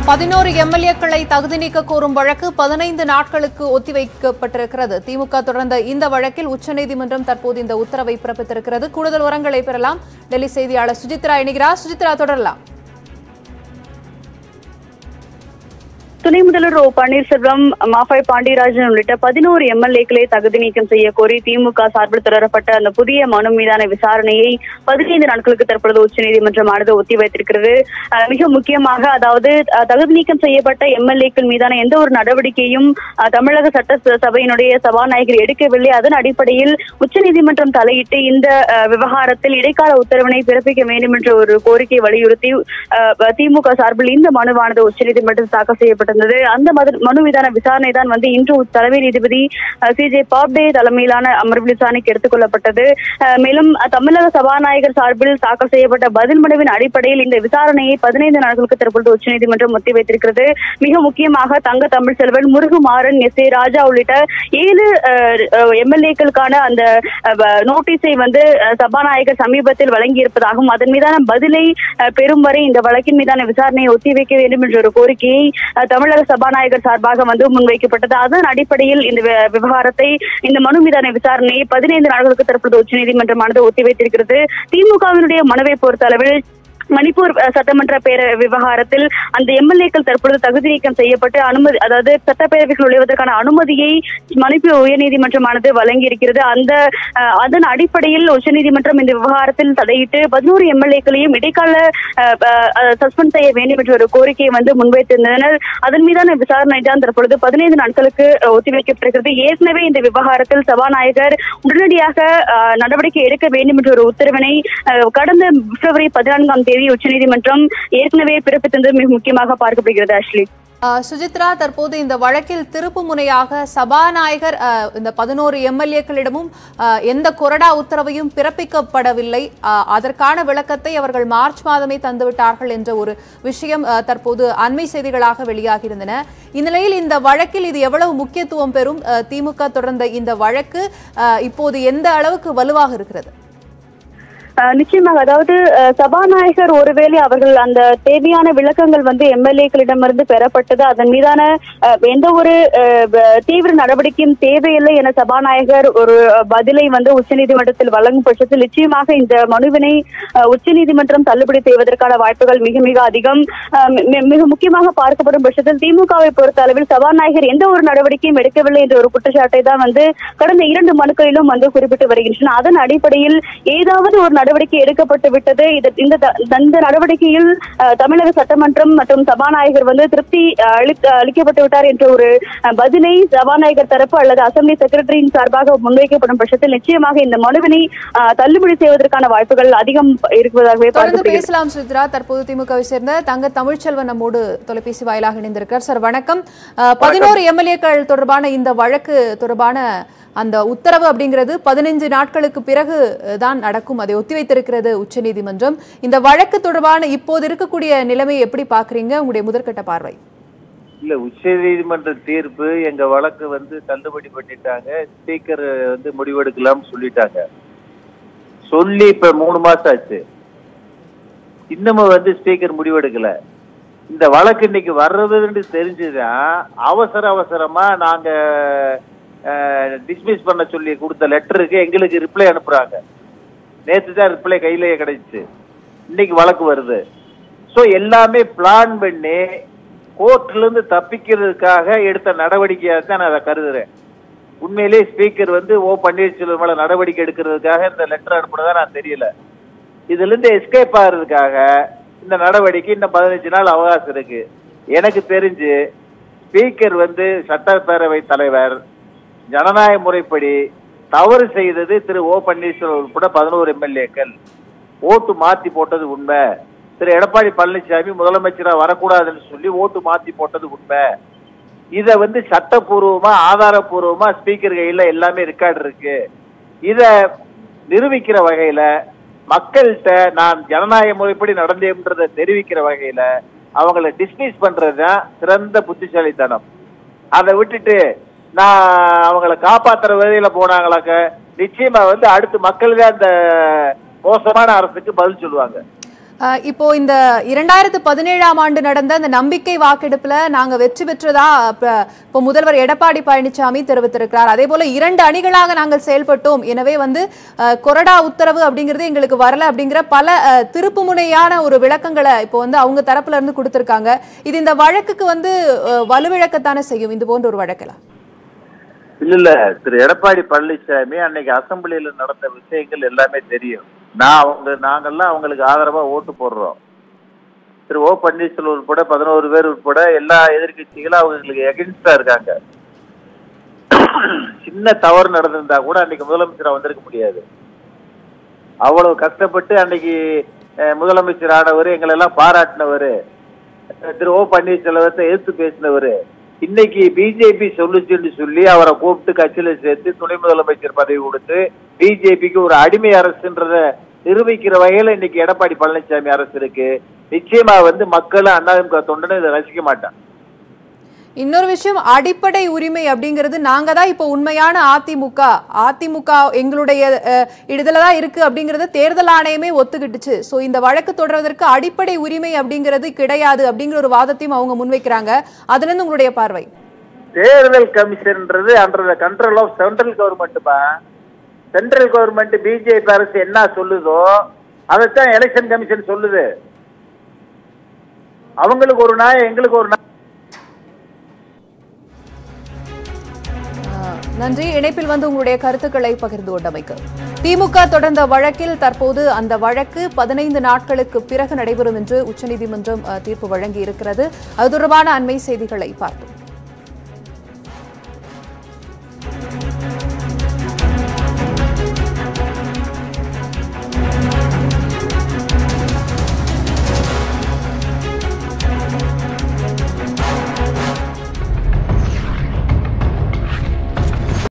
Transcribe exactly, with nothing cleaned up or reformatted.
பதினோரு எம்எல்ஏக்களை தகுதி நீக்க கோரும் வழக்கு பதினைந்து நாட்களுக்கு ஒத்திவைக்கப்பட்டிருக்கிறது. திமுக தொடர்ந்த இந்த வழக்கில் உச்சநீதிமன்றம் தற்போது இந்த உத்தரவை பிறப்பித்திருக்கிறது. கூடுதல் விவரங்களை பெறலாம். டெல்லி செய்தியாளர் சுஜித்ரா இணைகிறார். சுஜித்ரா, தொடரலாம். துணை முதல்வர் ஓ பன்னீர்செல்வம், மாஃபாய் பாண்டியராஜன் உள்ளிட்ட பதினோரு எம்எல்ஏக்களை தகுதி நீக்கம் செய்ய கோரி திமுக சார்பில் தொடரப்பட்ட அந்த புதிய மனு மீதான விசாரணையை பதினைந்து நாட்களுக்கு தற்பொழுது உச்சநீதிமன்றமானது ஒத்திவைத்திருக்கிறது. மிக முக்கியமாக, அதாவது தகுதி நீக்கம் செய்யப்பட்ட எம்எல்ஏக்கள் மீதான எந்த ஒரு நடவடிக்கையும் தமிழக சட்ட சபையினுடைய சபாநாயகர் எடுக்கவில்லை. அதன் அடிப்படையில் உச்சநீதிமன்றம் தலையிட்டு இந்த விவகாரத்தில் இடைக்கால உத்தரவினை பிறப்பிக்க வேண்டும் என்ற ஒரு கோரிக்கை வலியுறுத்தி திமுக சார்பில் இந்த மனுவானது உச்சநீதிமன்றத்தில் தாக்கல் செய்யப்பட்டது. அந்த மனு மீதான விசாரணை தான் வந்து இன்று தலைமை நீதிபதி சி ஜே பாப்டே தலைமையிலான அமர்வு விசாரணைக்கு எடுத்துக் கொள்ளப்பட்டது. மேலும் தமிழக சபாநாயகர் சார்பில் தாக்கல் செய்யப்பட்ட பதில் மனுவின் அடிப்படையில் இந்த விசாரணையை பதினைந்து நாட்களுக்கு தற்பொழுது உச்சநீதிமன்றம் ஒத்திவைத்திருக்கிறது. மிக முக்கியமாக தங்க தமிழ்செல்வன், முருகுமாறன், எஸ் ஏ ராஜா உள்ளிட்ட ஏழு எம்எல்ஏக்களுக்கான அந்த நோட்டீஸை வந்து சபாநாயகர் சமீபத்தில் வழங்கியிருப்பதாகவும் அதன் மீதான பதிலை பெறும் வரை இந்த வழக்கின் மீதான விசாரணையை ஒத்திவைக்க வேண்டும் என்ற ஒரு கோரிக்கையை தமிழக சபாநாயகர் சார்பாக வந்து முன்வைக்கப்பட்டது. அதன் அடிப்படையில் இந்த விவகாரத்தை, இந்த மனு மீதான விசாரணையை பதினைந்து நாட்களுக்கு தற்போது உச்சநீதிமன்றமானது ஒத்திவைத்திருக்கிறது. திமுகவினுடைய மனுவை பொறுத்த அளவில் மணிப்பூர் சட்டமன்ற பேர விவகாரத்தில் அந்த எம்எல்ஏக்கள் தற்பொழுது தகுதி நீக்கம் செய்யப்பட்டு அனுமதி, அதாவது சட்டப்பேரவைகள் நுழைவதற்கான அனுமதியை மணிப்பூர் உயர்நீதிமன்றமானது வழங்கி இருக்கிறது. அந்த அதன் அடிப்படையில் உச்சநீதிமன்றம் இந்த விவகாரத்தில் தலையிட்டு பதினோரு எம்எல்ஏக்களையும் இடைக்கால சஸ்பெண்ட் செய்ய வேண்டும் என்ற ஒரு கோரிக்கையை வந்து முன்வைத்திருந்தனர். அதன் மீதான விசாரணை தான் தற்பொழுது பதினைந்து நாட்களுக்கு ஒத்திவைக்கப்பட்டிருக்கிறது. ஏற்கனவே இந்த விவகாரத்தில் சபாநாயகர் உடனடியாக நடவடிக்கை எடுக்க வேண்டும் என்ற ஒரு உத்தரவினை கடந்த பிப்ரவரி பதினான்காம் தேதி உச்சநீதிமன்றம் ஏற்கனவே பிறப்பித்தது மிக முக்கியமாக பார்க்கப்படுகிறது. அஸ்லி, சுஜித்ரா, தற்போது இந்த வழக்கில் திருப்பு முனையாக சபாநாயகர் இந்த பதினோரு எம்எல்ஏக்களிடமும் எந்த கொறடா உத்தரவையும் பிறப்பிக்கப்படவில்லை, அதற்கான விளக்கத்தை அவர்கள் மார்ச் மாதமே தந்துவிட்டார்கள் என்ற ஒரு விஷயம் தற்போது அண்மை செய்திகளாக வெளியாகியிருந்தன. இந்நிலையில் இந்த வழக்கில் இது எவ்வளவு முக்கியத்துவம் பெறும்? திமுக தொடர்ந்த இந்த வழக்கு இப்போது எந்த அளவுக்கு வலுவாக இருக்கிறது? நிச்சயமாக, அதாவது சபாநாயகர் ஒருவேளை அவர்கள் அந்த தேவையான விளக்கங்கள் வந்து எம்எல்ஏக்களிடமிருந்து பெறப்பட்டது, அதன் மீதான எந்த ஒரு தீவிர நடவடிக்கையும் தேவையில்லை என சபாநாயகர் ஒரு பதிலை வந்து உச்சநீதிமன்றத்தில் வழங்கும் பட்சத்தில் நிச்சயமாக இந்த மனுவினை உச்சநீதிமன்றம் தள்ளுபடி செய்வதற்கான வாய்ப்புகள் மிக மிக அதிகம். மிக முக்கியமாக பார்க்கப்படும் பட்சத்தில் திமுகவை பொறுத்த அளவில் சபாநாயகர் எந்த ஒரு நடவடிக்கையும் எடுக்கவில்லை என்ற ஒரு குற்றச்சாட்டை தான் வந்து கடந்த இரண்டு மனுக்களிலும் வந்து குறிப்பிட்டு வருகின்றன. அதன் அடிப்படையில் ஏதாவது ஒரு நடவடிக்கை எடுக்கப்பட்டு விட்டது. இந்த நடவடிக்கையில் தமிழக சட்டமன்றம் மற்றும் சபாநாயகர் வந்து திருப்தி அளிக்கப்பட்டு விட்டார் என்ற ஒரு பதிலை சபாநாயகர் தரப்பு அல்லது அசம்பிளி செக்ரட்டரியின் சார்பாக முன்வைக்கப்படும் பட்சத்தில் நிச்சயமாக இந்த மனுவினை தள்ளுபடி செய்வதற்கான வாய்ப்புகள் அதிகம் இருப்பதாகவே பேசலாம். சுத்ரா, தற்போது திமுகவை சேர்ந்த தங்க தமிழ்செல்வன் நம்மோடு தொலைபேசி வாயிலாக இணைந்திருக்கிறார். சார் வணக்கம். பதினோரு எம்எல்ஏக்கள் தொடர்பான இந்த வழக்கு தொடர்பான அந்த உத்தரவு அப்படிங்கிறது பதினைந்து நாட்களுக்கு பிறகு தான் நடக்கும், அதை ஒத்திவைத்திருக்கிறது உச்சநீதிமன்றம். இந்த வழக்கு தொடர்பான இப்போது இருக்கக்கூடிய நிலைமை எப்படி பாக்குறீங்க, உங்களுடைய முதற்கட்ட பார்வை? இல்ல, உச்ச நீதிமன்ற தீர்ப்பு எங்க வழக்கு வந்து தள்ளுபடி பண்ணிட்டாங்க, ஸ்பீக்கர் வந்து முடிவெடுக்கலாம் சொல்லிட்டாங்க. சொல்லி இப்ப மூணு மாசம் ஆச்சு, இன்னமும் வந்து ஸ்பீக்கர் முடிவெடுக்கல. இந்த வழக்கு இன்னைக்கு வர்றதுன்னு தெரிஞ்சுதான் அவசர அவசரமா நாங்க டிஸ்மிஸ் பண்ண சொல்லி கொடுத்த லெட்டருக்கு எங்களுக்கு ரிப்ளை அனுப்புறாங்க. நேற்று தான் ரிப்ளை கையிலேயே கிடைச்சு, இன்னைக்கு வழக்கு வருது. ஸோ எல்லாமே பிளான் பண்ணி கோர்ட்ல இருந்து தப்பிக்கிறதுக்காக எடுத்த நடவடிக்கையாக தான் நான் அதை கருதுறேன். உண்மையிலேயே ஸ்பீக்கர் வந்து ஓ பன்னீர்செல்வம் மேல நடவடிக்கை எடுக்கிறதுக்காக இந்த லெட்டர் அனுப்புனதா நான் தெரியல. இதுல இருந்து எஸ்கேப் ஆகிறதுக்காக இந்த நடவடிக்கை இன்னும் பதினஞ்சு நாள் அவகாசம் இருக்கு. எனக்கு தெரிஞ்சு ஸ்பீக்கர் வந்து சட்டப்பேரவை தலைவர் ஜனநாயக முறைப்படி தவறு செய்தது திரு ஓ பன்னீர்செல்வம் உட்பட பதினோரு எம்எல்ஏக்கள். ஓட்டு மாத்தி போட்டது உண்மை. திரு எடப்பாடி பழனிசாமி முதலமைச்சராக வரக்கூடாதுன்னு சொல்லி ஓட்டு மாத்தி போட்டது உண்மை. இத வந்து சட்டப்பூர்வமா ஆதாரப்பூர்வமா ஸ்பீக்கர் கையில எல்லாமே ரெக்கார்டு இருக்கு. இத நிரூபிக்கிற வகையில மக்கள்கிட்ட நான் ஜனநாயக முறைப்படி நடந்தேன்றதை தெரிவிக்கிற வகையில அவங்களை டிஸ்மிஸ் பண்றதுதான் சிறந்த புத்திசாலித்தனம். அதை விட்டுட்டு நான் அவங்களை காப்பாத்துற வகையில போனாங்களாக்க நிச்சயமா வந்து அடுத்து மக்கள் தான் அந்த மோசமான அரசுக்கு பதில் சொல்லுவாங்க. அஹ் இப்போ இந்த இரண்டாயிரத்து பதினேழாம் ஆண்டு நடந்த அந்த நம்பிக்கை வாக்கெடுப்புல நாங்க வெற்றி பெற்றதா இப்போ முதல்வர் எடப்பாடி பழனிசாமி தெரிவித்திருக்கிறார். அதே போல இரண்டு அணிகளாக நாங்கள் செயல்பட்டோம், எனவே வந்து கொறடா உத்தரவு அப்படிங்கிறது எங்களுக்கு வரல அப்படிங்கிற பல திருப்புமுனையான ஒரு விளக்கங்களை இப்போ வந்து அவங்க தரப்புல இருந்து கொடுத்திருக்காங்க. இது இந்த வழக்குக்கு வந்து வலுவிழக்கத்தானே செய்யும் இது போன்ற ஒரு வழக்கெல்லாம்? இல்ல இல்ல திரு எடப்பாடி பழனிசாமி அன்னைக்கு அசம்பிளியில நடந்த விஷயங்கள் எல்லாமே தெரியும். நான் அவங்க நாங்கெல்லாம் அவங்களுக்கு ஆதரவா ஓட்டு போடுறோம். திரு ஓ பன்னீர்செல்வம் உட்பட பதினோரு பேர் உட்பட எல்லா எதிர்கட்சிகளும் அவங்களுக்கு எகென்ஸ்டா இருக்காங்க. சின்ன தவறு நடந்திருந்தா கூட அன்னைக்கு முதலமைச்சரா வந்திருக்க முடியாது. அவ்வளவு கஷ்டப்பட்டு அன்னைக்கு முதலமைச்சர் ஆனவர், எங்களை எல்லாம் பாராட்டினவர், திரு ஓ பன்னீர்செல்வத்தை எதிர்த்து பேசினவர், இன்னைக்கு பிஜேபி சொல்லுச்சுன்னு சொல்லி அவரை கூப்பிட்டு கட்சியில சேர்த்து துணை முதலமைச்சர் பதவி கொடுத்து பிஜேபிக்கு ஒரு அடிமை அரசுன்றத நிரூபிக்கிற வகையில இன்னைக்கு எடப்பாடி பழனிசாமி அரசு இருக்கு. நிச்சயமா வந்து மக்களும் அண்ணாதிமுக தொண்டனை இதை ரசிக்க மாட்டான். இன்னொரு விஷயம், அடிப்படை உரிமை அப்படிங்கிறது நாங்க தான் இப்போ உண்மையான அதிமுக அதிமுக எங்களுடைய இதுலதான் இருக்கு அப்படிங்கறத தேர்தல் ஆணையமே ஒத்துக்கிட்டுச்சு. சோ இந்த வழக்கு தொடர்வதற்கு அடிப்படை உரிமை அப்படிங்கிறது கிடையாது அப்படிங்கிற ஒரு வாதத்தையும் அவங்க முன்வைக்கிறாங்க. அதுல இருந்து உங்களுடைய பார்வை? தேர்தல் கமிஷன்ன்றது under the control of central கவர்மெண்ட்பா. சென்ட்ரல் கவர்மெண்ட் பிஜேபி அரசு என்ன சொல்லுதோ அதைத்தான் எலெக்ஷன் கமிஷன் சொல்லுது. அவங்களுக்கு ஒரு நாய், எங்களுக்கு ஒரு நாய். நன்றி. இணைப்பில் வந்து உங்களுடைய கருத்துக்களை பகிர்ந்து கொண்டமைக்கு. திமுக தொடர்ந்த வழக்கில் தற்போது அந்த வழக்கு பதினைந்து நாட்களுக்கு பிறகு நடைபெறும் என்று உச்சநீதிமன்றம் தீர்ப்பு வழங்கி இருக்கிறது. அது தொடர்பான அண்மை செய்திகளை பார்த்தோம்.